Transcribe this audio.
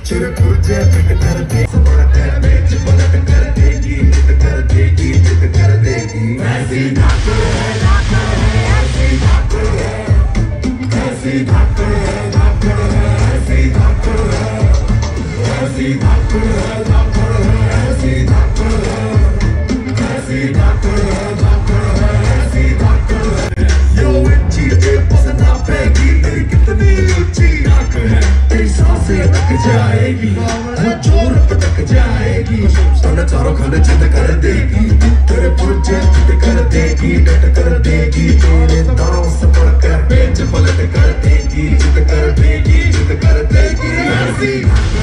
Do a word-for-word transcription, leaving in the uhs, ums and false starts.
तेरे पुरजे फिट कर दे स्मार्ट है बेच पलट कर देगी जिद कर देगी जिद कर देगी ऐसी धाकड़ है धाकड़ है ऐसी धाकड़ है ऐसी धाकड़ है धाकड़ है ऐसी धाकड़ है ऐसी धाकड़ है धाकड़ है ऐसी धाकड़ है ऐसी धाकड़ है धाकड़ है ऐसी धाकड़ है यो अच्छी तेरे पसंद आएगी तेरी कितनी ऊंची नाक है तेरी सांसें अटक जाएगी वो जोर पटक जाएगी तने चारों खाने जिद कर देगी तेरे पुरजे जिद कर देगी डट कर देगी तेरे दांव से बढ़कर पेच पलट कर देगी जिद कर देगी जिद कर देगी ऐसी